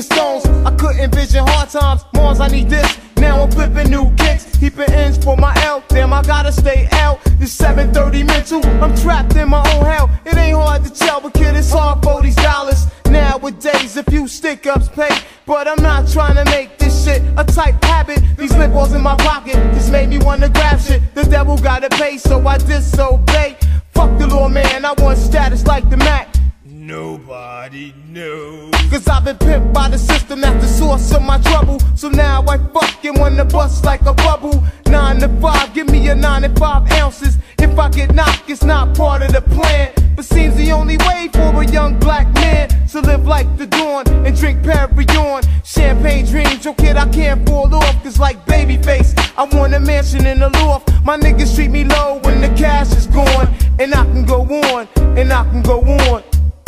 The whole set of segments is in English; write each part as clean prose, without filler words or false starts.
the Stones. I couldn't vision hard times. Mars, I need this. Now I'm flipping new kicks, keeping ends for my L. Damn, I gotta stay out. It's 7:30 mental. I'm trapped in my own hell. It ain't hard to tell, but kid, it's hard for these dollars. Nowadays, a few stick-ups pay, but I'm not trying to make this shit a type habit. These lip balls in my pocket just made me wanna grab shit. The devil gotta pay, so I disobey. Fuck the law, man, I want status like the Mac. Nobody knows. Cause I've been pimped by the system, that's the source of my trouble. So now I fucking wanna bust like a bubble. 9 to 5, give me a 9 and 5 ounces. If I get knocked, it's not part of the plan, but seems the only way for a young black man to live like the dawn and drink Perignon. Champagne dreams, yo kid, I can't fall off. Cause like Babyface, I want a mansion in the loft. My niggas treat me low when the cash is gone. And I can go on, and I can go on.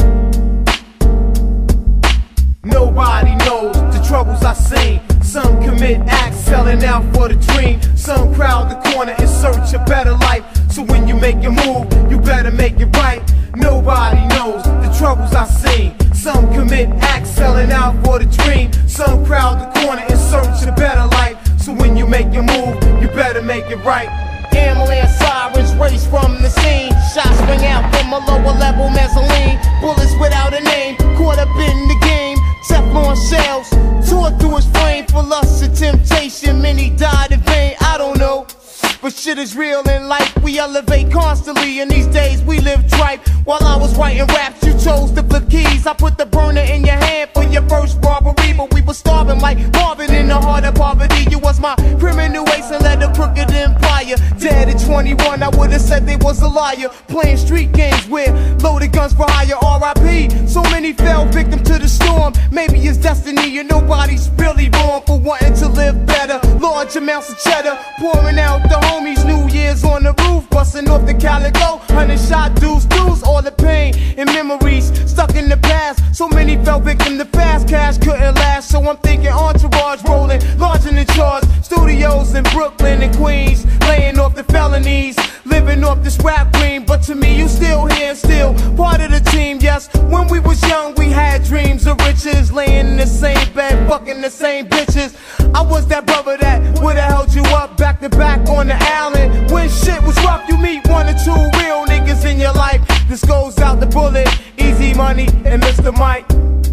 Nobody knows the troubles I seen. Some commit acts, selling out for the dream. Some crowd the corner in search of better life. So when you make your move, you better make it right. Nobody knows the troubles I seen. Some commit acts, selling out for the dream. Some crowd the corner in search of better life. So when you make your move, you better make it right. Ambulance sirens race from the scene. Shots ring out from a lower level mezzanine. Bullets without a name, caught up in the game. Teflon shells, tore through his frame. For lust and temptation, many died in vain. I don't know, but shit is real in life. We elevate constantly, and these days we live tripe. While I was writing raps, you chose to flip keys. I put the burner in your hand for your first robbery, but we were starving like Marvin in the heart of poverty. You was my criminal ace and led a crooked empire. Dead at 21, I would've said they was a liar. Playing street games with loaded guns for hire. R.I.P. So many fell victim to the storm. Maybe it's destiny and nobody's really wrong for wanting to live better. Large amounts of cheddar pouring out the homies. New Year's on the roof, busting off the calico. 100-shot dudes, all the pain and memories stuck in the past. So many fell victim to fast cash couldn't last. So I'm thinking entourage rolling, large in the charge. Studios in Brooklyn and Queens, laying off the felonies, living off this rap dream. But to me, you still here and still part of the team. Yes, when we was young, we had dreams of riches, laying in the same bed, fucking the same bitches. I was that brother that would've held you up back to back on the island. When shit was rough, you meet 1 or 2 real niggas in your life. This goes out the Bullet, Easy Money, and Mr. Mike.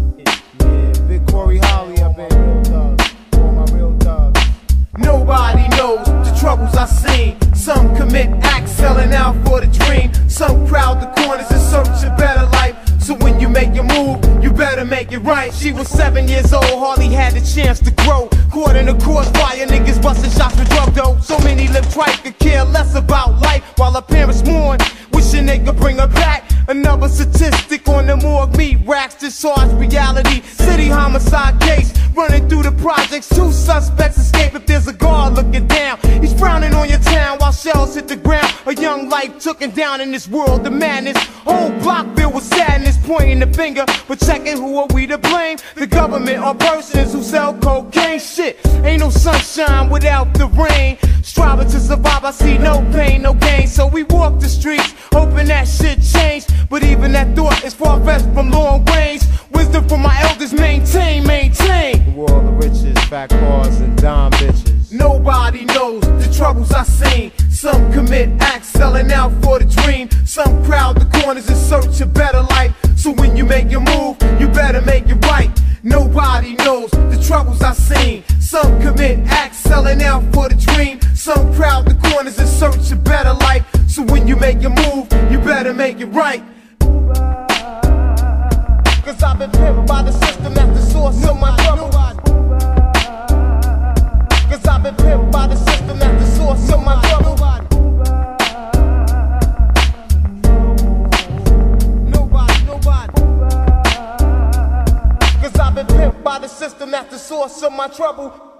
Yeah, Big Corey Holly, I bet. All my real thugs. Nobody knows the troubles I seen. Some commit acts, selling out for the dream. Some crowd the corners in search of better life. So when you make your move, you better make it right. She was 7 years old, hardly had the chance to grow. Caught in a crossfire, niggas busting shots for drug dough. So many live tripe, could care less about life. While her parents mourn, wishing they could bring her back. Another statistic on the morgue, meat racks, this harsh reality. City homicide case, running through the projects. 2 suspects escape if there's a guard looking down. He's frowning on your town while shells hit the ground. A young life taken down in this world of madness. Whole block filled with sadness, pointing the finger, but checking who are we to blame? The government or persons who sell cocaine. Shit, ain't no sunshine without the rain. Striving to survive, I see no pain, no gain. So we walk the streets, hoping that shit change. But even that thought is far-fetched from long range. Wisdom from my elders, maintain. The world of riches, fat cars and dime bitches. Nobody knows the troubles I seen. Some commit acts, selling out for the dream. Some crowd the corners in search of better life. So when you make your move, you better make it right. Nobody knows the troubles I seen. Some commit acts, selling out for the dream. Some crowd the corners in search of better life. So when you make your move, you better make it right. Cause I've been pimped by the system, that's the source of my trouble. Cause I've been pimped by the system, that's the source of my trouble. Nobody. Cause I've been pimped by the system, that's the source of my trouble.